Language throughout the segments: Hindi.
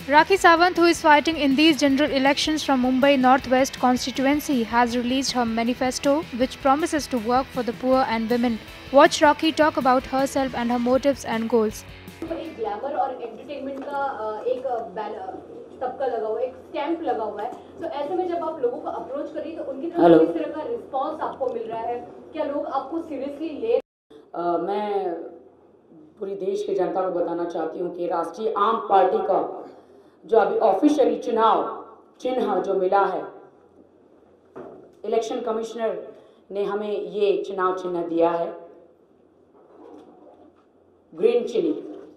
Rakhi Sawant, who is fighting in these general elections from Mumbai Northwest constituency, has released her manifesto, which promises to work for the poor and women. Watch Rakhi talk about herself and her motives and goals. एक ग्लैमर और एंटरटेनमेंट का एक तबका लगा हुआ है, एक स्टैंप लगा हुआ है। तो ऐसे में जब आप लोगों को अप्रोच करिए तो उनकी तरफ से किस तरह का रिस्पांस आपको मिल रहा है? क्या लोग आपको सीरियसली ले? मैं पूरी देश की जनता को बताना चाहती हूँ कि राष्ट्रीय आम पार्टी का जो अभी ऑफिशियली चुनाव चिन्ह जो मिला है, इलेक्शन कमिश्नर ने हमें ये चुनाव चिन्ह दिया है, ग्रीन चिली।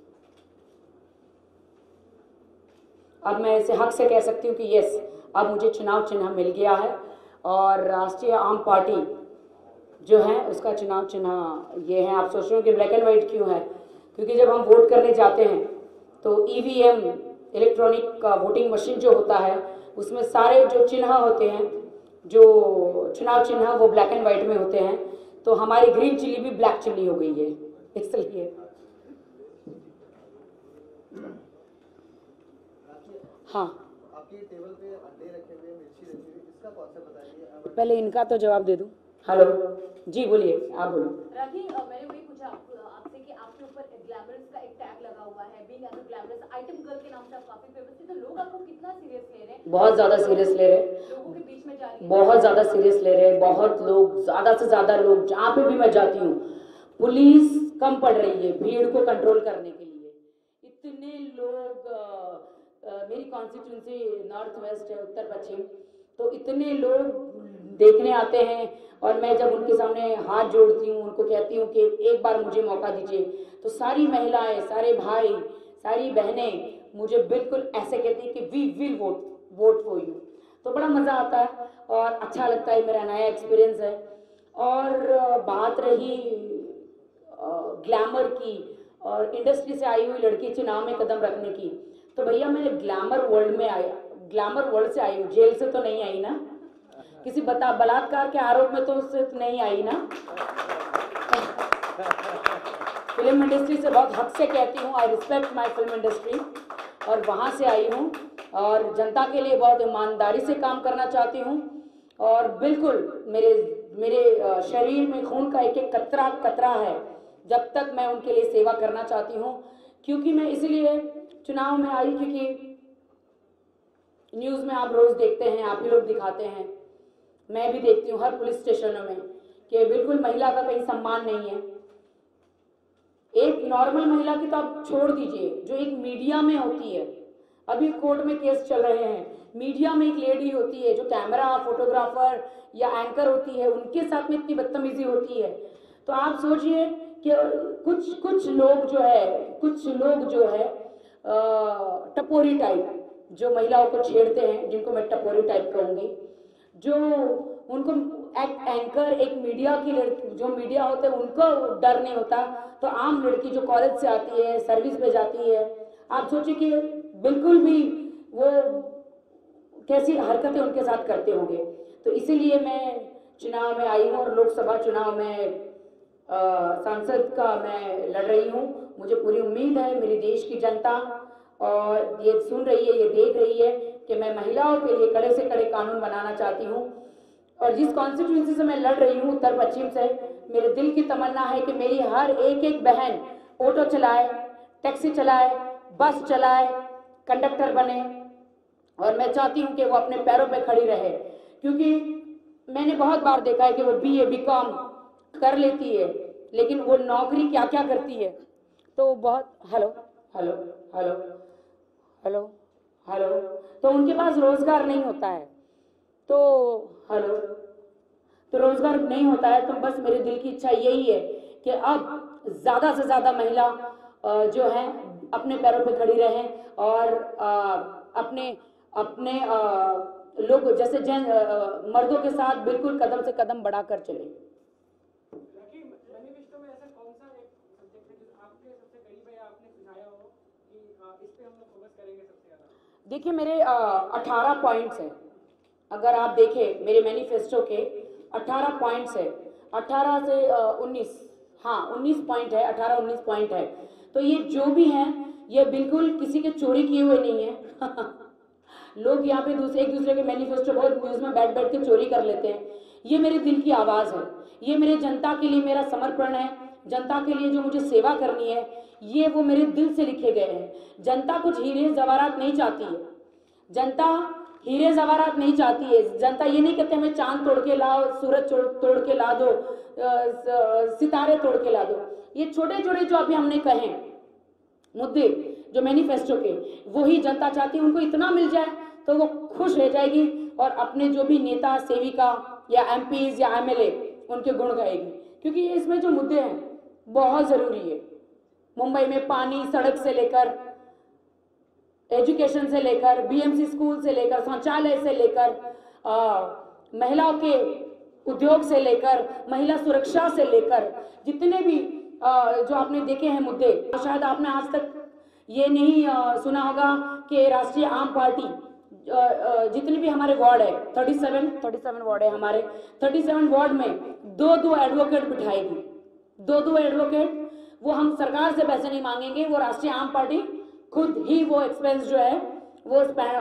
अब मैं इसे हक से कह सकती हूँ कि यस, अब मुझे चुनाव चिन्ह मिल गया है और राष्ट्रीय आम पार्टी जो है उसका चुनाव चिन्ह ये है। आप सोच रहे हो कि ब्लैक एंड वाइट क्यों है? क्योंकि जब हम वोट करने जाते हैं तो ईवीएम इलेक्ट्रॉनिक का वोटिंग मशीन जो होता है उसमें सारे जो चिन्ह होते हैं, जो चुनाव चिन्ह वो ब्लैक एंड वाइट में होते हैं। तो हमारी ग्रीन चिली भी ब्लैक चिली हो गई है, इसलिए। हाँ, आपकी टेबल पे अंडे रखे हुए, मिर्ची रखी हुई, इसका कॉन्सेप्ट बताइए। पहले इनका तो जवाब दे दूं। हेलो जी, बोलिए, आप बोलो। राखी, मैंने वही पूछा आपसे कि आपके ऊपर ग्लैमरस का एक टैग लगा हुआ है, being as a glamorous item girl के नाम से आप काफी फेमस थी, तो लोग आपको कितना सीरियस ले रहे हैं? बहुत ज्यादा सीरियस ले रहे हैं, लोगों के बीच में जा रही है, बहुत ज्यादा सीरियस ले रहे हैं। बहुत लोग, ज्यादा से ज्यादा लोग, जहाँ पे भी मैं जाती हूँ पुलिस कम पड़ रही है भीड़ को कंट्रोल करने के लिए। इतने लोग, मेरी कॉन्स्टिट्यूंसी नॉर्थ वेस्ट है, उत्तर पश्चिम, तो इतने लोग देखने आते हैं और मैं जब उनके सामने हाथ जोड़ती हूँ, उनको कहती हूँ कि एक बार मुझे मौका दीजिए, तो सारी महिलाएं, सारे भाई, सारी बहनें मुझे बिल्कुल ऐसे कहती हैं कि we will vote for you. तो बड़ा मज़ा आता है और अच्छा लगता है, मेरा नया एक्सपीरियंस है। और बात रही ग्लैमर की और इंडस्ट्री से आई हुई लड़की चुनाव में कदम रखने की, तो भैया मैं ग्लैमर वर्ल्ड से आई हूँ, जेल से तो नहीं आई ना, किसी बलात्कार के आरोप में तो उससे नहीं आई ना। फिल्म इंडस्ट्री से बहुत हक से कहती हूँ, I respect my film industry, और वहाँ से आई हूँ और जनता के लिए बहुत ईमानदारी से काम करना चाहती हूँ। और बिल्कुल मेरे शरीर में खून का एक एक कतरा है, जब तक मैं उनके लिए सेवा करना चाहती हूँ। क्योंकि मैं इसलिए चुनाव में आई क्योंकि न्यूज़ में आप रोज़ देखते हैं, आप ही लोग दिखाते हैं, मैं भी देखती हूँ हर पुलिस स्टेशनों में कि बिल्कुल महिला का कहीं सम्मान नहीं है। एक नॉर्मल महिला की तो आप छोड़ दीजिए, जो एक मीडिया में होती है, अभी कोर्ट में केस चल रहे हैं, मीडिया में एक लेडी होती है जो कैमरा फोटोग्राफर या एंकर होती है, उनके साथ में इतनी बदतमीजी होती है। तो आप सोचिए कि कुछ लोग जो है टपोरी टाइप जो महिलाओं को छेड़ते हैं, जिनको मैं टपोरी टाइप कहूँगी, जो उनको एंकर एक मीडिया की लड़की, जो मीडिया होते हैं उनको डर नहीं होता, तो आम लड़की जो कॉलेज से आती है, सर्विस पे जाती है, आप सोचिए कि बिल्कुल भी वो कैसी हरकतें उनके साथ करते होंगे। तो इसीलिए मैं चुनाव में आई हूँ और लोकसभा चुनाव में सांसद का मैं लड़ रही हूँ। मुझे पूरी उम्मीद है मेरी देश की जनता और ये सुन रही है, ये देख रही है कि मैं महिलाओं के लिए कड़े से कड़े कानून बनाना चाहती हूँ। और जिस कॉन्स्टिट्यूंसी से मैं लड़ रही हूँ, उत्तर पश्चिम से, मेरे दिल की तमन्ना है कि मेरी हर एक बहन ऑटो चलाए, टैक्सी चलाए, बस चलाए, कंडक्टर बने, और मैं चाहती हूँ कि वो अपने पैरों पे खड़ी रहे। क्योंकि मैंने बहुत बार देखा है कि वो BA BCom कर लेती है, लेकिन वो नौकरी क्या क्या करती है, तो बहुत hello hello hello hello hello तो उनके पास रोजगार नहीं होता है, तो हेलो तो रोजगार नहीं होता है। तो बस मेरे दिल की इच्छा यही है कि अब ज़्यादा से ज़्यादा महिला जो है अपने पैरों पे खड़ी रहें और अपने लोग जैसे मर्दों के साथ बिल्कुल कदम से कदम बढ़ाकर चले। मैनिफेस्टो में ऐसा कौन सा एक सब्जेक्ट है जो आपके सबसे करीब है, आपने सुझाया हो कि इस पे हम लोग फोकस करेंगे सबसे ज़्यादा? देखिए, मेरे 18 पॉइंट्स हैं। अगर आप देखें मेरे मैनिफेस्टो के 18 पॉइंट्स है, 18 से 19, हाँ 19 पॉइंट है, 18-19 पॉइंट है। तो ये जो भी हैं ये बिल्कुल किसी के चोरी किए हुए नहीं है। लोग यहाँ पे एक दूसरे के मैनिफेस्टो बहुत न्यूज़ में बैठ बैठ के चोरी कर लेते हैं। ये मेरे दिल की आवाज़ है, ये मेरे जनता के लिए मेरा समर्पण है, जनता के लिए जो मुझे सेवा करनी है, ये वो मेरे दिल से लिखे गए हैं। जनता कुछ हीरे जवाहरात नहीं चाहती है, जनता हीरे जवाहरात नहीं चाहती है। जनता ये नहीं कहते हमें चांद तोड़ के लाओ, सूरज तोड़ के ला दो, सितारे तोड़ के ला दो। ये छोटे छोटे जो अभी हमने कहे मुद्दे जो मैनिफेस्टो के, वही जनता चाहती है। उनको इतना मिल जाए तो वो खुश रह जाएगी और अपने जो भी नेता सेविका या एमपीज या एमएलए उनके गुण गाएगी, क्योंकि ये इसमें जो मुद्दे हैं बहुत ज़रूरी है। मुंबई में पानी, सड़क से लेकर एजुकेशन से लेकर बीएमसी स्कूल से लेकर शौचालय से लेकर महिलाओं के उद्योग से लेकर महिला सुरक्षा से लेकर जितने भी जो आपने देखे हैं मुद्दे, शायद आपने आज तक ये नहीं सुना होगा कि राष्ट्रीय आम पार्टी जितने भी हमारे वार्ड है 37 वार्ड है हमारे, 37 वार्ड में दो एडवोकेट बिठाएगी। दो एडवोकेट, वो हम सरकार से पैसे नहीं मांगेंगे, वो राष्ट्रीय आम पार्टी खुद ही वो एक्सपेंस जो है वो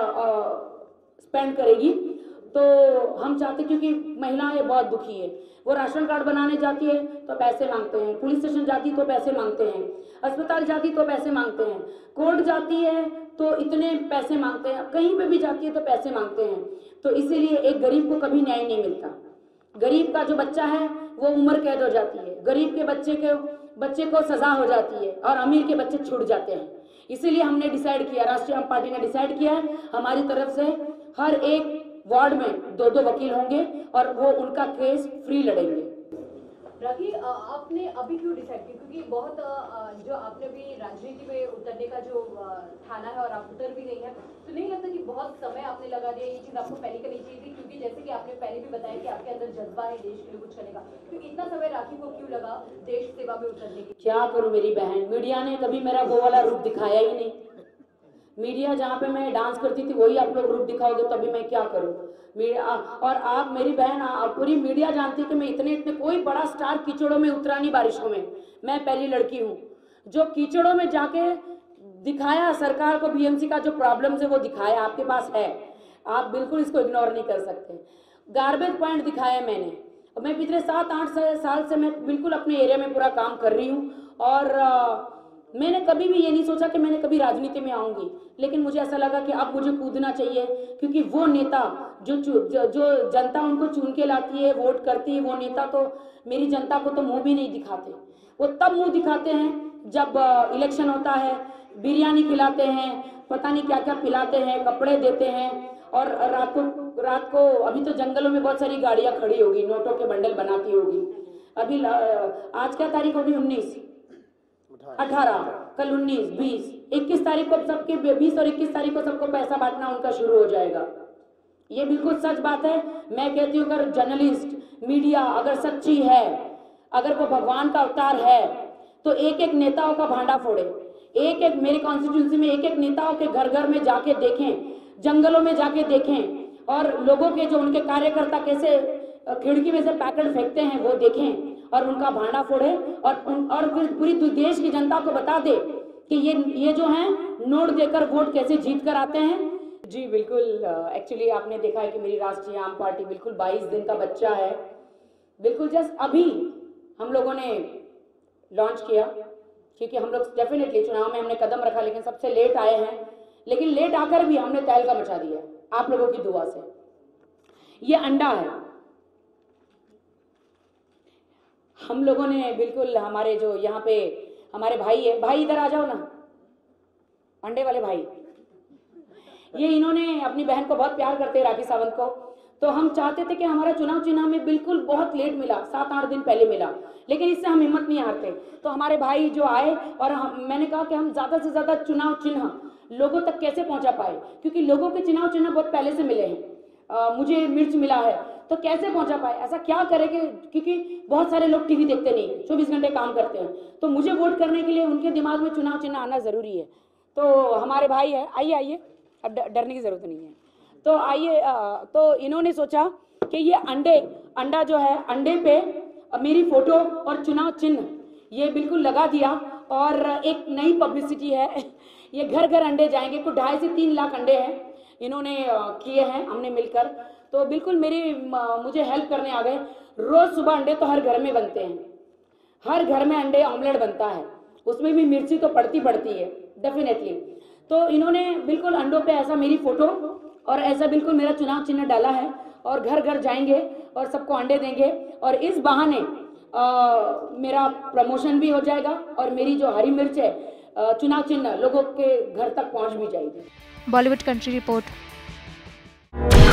स्पेंड करेगी। तो हम चाहते, क्योंकि महिलाएं बहुत दुखी है, वो राशन कार्ड बनाने जाती है तो पैसे मांगते हैं, पुलिस स्टेशन जाती तो पैसे मांगते हैं, अस्पताल जाती तो पैसे मांगते हैं, कोर्ट जाती है तो इतने पैसे मांगते हैं, कहीं पे भी जाती है तो पैसे मांगते हैं। तो इसीलिए एक गरीब को कभी न्याय नहीं मिलता। गरीब का जो बच्चा है वो उम्र कैद हो जाती है, गरीब के बच्चे को सजा हो जाती है और अमीर के बच्चे छूट जाते हैं। इसीलिए हमने डिसाइड किया, राष्ट्रीय आम पार्टी ने डिसाइड किया है, हमारी तरफ से हर एक वार्ड में दो वकील होंगे और वो उनका केस फ्री लड़ेंगे। राखी, आपने अभी क्यों डिसाइड किया, क्योंकि बहुत जो आपने अभी राजनीति में उतरने का जो ठाना है और आप उतर भी गई हैं, तो नहीं लगता कि बहुत समय आपने लगा दिया, ये चीज़ आपको पहले करनी चाहिए थी? क्योंकि जैसे कि आपने पहले भी बताया कि आपके अंदर जज्बा है देश के लिए कुछ करने का, तो इतना समय राखी को क्यों लगा देश सेवा में उतरने के? क्या करूँ मेरी बहन, मीडिया ने कभी मेरा वो वाला रूप दिखाया ही नहीं। मीडिया जहाँ पे मैं डांस करती थी वही आप लोग रूप दिखाओगे, तभी मैं क्या करूँ? और आप मेरी बहन, पूरी मीडिया जानती है कि मैं इतने कोई बड़ा स्टार कीचड़ों में उतरा नहीं, बारिशों में। मैं पहली लड़की हूँ जो कीचड़ों में जाके दिखाया सरकार को, बीएमसी का जो प्रॉब्लम है वो दिखाया, आपके पास है, आप बिल्कुल इसको इग्नोर नहीं कर सकते। गार्बेज पॉइंट दिखाया मैंने, मैं पिछले 7-8 साल से मैं बिल्कुल अपने एरिया में पूरा काम कर रही हूँ और मैंने कभी भी ये नहीं सोचा कि मैंने कभी राजनीति में आऊंगी, लेकिन मुझे ऐसा लगा कि अब मुझे कूदना चाहिए, क्योंकि वो नेता जो जनता उनको चुन के लाती है, वोट करती है, वो नेता तो मेरी जनता को तो मुंह भी नहीं दिखाते। वो तब मुंह दिखाते हैं जब इलेक्शन होता है, बिरयानी खिलाते हैं, पता नहीं क्या क्या पिलाते हैं, कपड़े देते हैं, और रात को अभी तो जंगलों में बहुत सारी गाड़ियां खड़ी होगी, नोटों के बंडल बनाती होगी। अभी आज क्या तारीख होगी? 19, 18, कल 19, 20, 21 तारीख को सबके 20 और 21 तारीख को सबको पैसा बांटना उनका शुरू हो जाएगा। ये बिल्कुल सच बात है। मैं कहती हूँ अगर जर्नलिस्ट मीडिया अगर सच्ची है, अगर वो भगवान का अवतार है, तो एक नेताओं का भांडा फोड़े, एक मेरे कॉन्स्टिट्यूंसी में एक नेताओं के घर घर में जाके देखें, जंगलों में जाके देखें, और लोगों के जो उनके कार्यकर्ता कैसे खिड़की में से पैकेट फेंकते हैं वो देखें और उनका भांडा फोड़े, और फिर पूरी देश की जनता को बता दे कि ये जो हैं नोट देकर वोट कैसे जीत कर आते हैं। जी बिल्कुल, एक्चुअली आपने देखा है कि मेरी राष्ट्रीय आम पार्टी बिल्कुल 22 दिन का बच्चा है, बिल्कुल जस्ट अभी हम लोगों ने लॉन्च किया, क्योंकि हम लोग डेफिनेटली चुनाव में हमने कदम रखा, लेकिन सबसे लेट आए हैं, लेकिन लेट आकर भी हमने तहलका मचा दिया आप लोगों की दुआ से। ये अंडा है, हम लोगों ने बिल्कुल, हमारे जो यहाँ पे हमारे भाई है, भाई इधर आ जाओ ना, अंडे वाले भाई, ये इन्होंने अपनी बहन को बहुत प्यार करते हैं, राखी सावंत को, तो हम चाहते थे कि हमारा चुनाव चिन्ह में बिल्कुल बहुत लेट मिला, 7-8 दिन पहले मिला, लेकिन इससे हम हिम्मत नहीं हारते। तो हमारे भाई जो आए और मैंने कहा कि हम ज़्यादा से ज़्यादा चुनाव चिन्ह लोगों तक कैसे पहुँचा पाए, क्योंकि लोगों के चुनाव चिन्ह बहुत पहले से मिले हैं, मुझे मिर्च मिला है, तो कैसे पहुंचा पाए, ऐसा क्या करें कि, क्योंकि बहुत सारे लोग टीवी देखते नहीं, 24 घंटे काम करते हैं, तो मुझे वोट करने के लिए उनके दिमाग में चुनाव चिन्ह आना ज़रूरी है। तो हमारे भाई है, आइए, अब डरने की ज़रूरत नहीं है, तो आइए। तो इन्होंने सोचा कि ये अंडा जो है, अंडे पे मेरी फोटो और चुनाव चिन्ह ये बिल्कुल लगा दिया, और एक नई पब्लिसिटी है। ये घर घर अंडे जाएंगे, कुछ 2.5 से 3 लाख अंडे हैं इन्होंने किए हैं हमने मिलकर। तो बिल्कुल मुझे हेल्प करने आ गए। रोज़ सुबह अंडे तो हर घर में बनते हैं, हर घर में अंडे ऑमलेट बनता है, उसमें भी मिर्ची तो पड़ती है डेफिनेटली। तो इन्होंने बिल्कुल अंडों पे ऐसा मेरी फ़ोटो और ऐसा बिल्कुल मेरा चुनाव चिन्ह डाला है और घर घर जाएंगे और सबको अंडे देंगे और इस बहाने मेरा प्रमोशन भी हो जाएगा और मेरी जो हरी मिर्च है चुनाव चिन्ह लोगों के घर तक पहुंच भी जाएगी। Bollywood country report.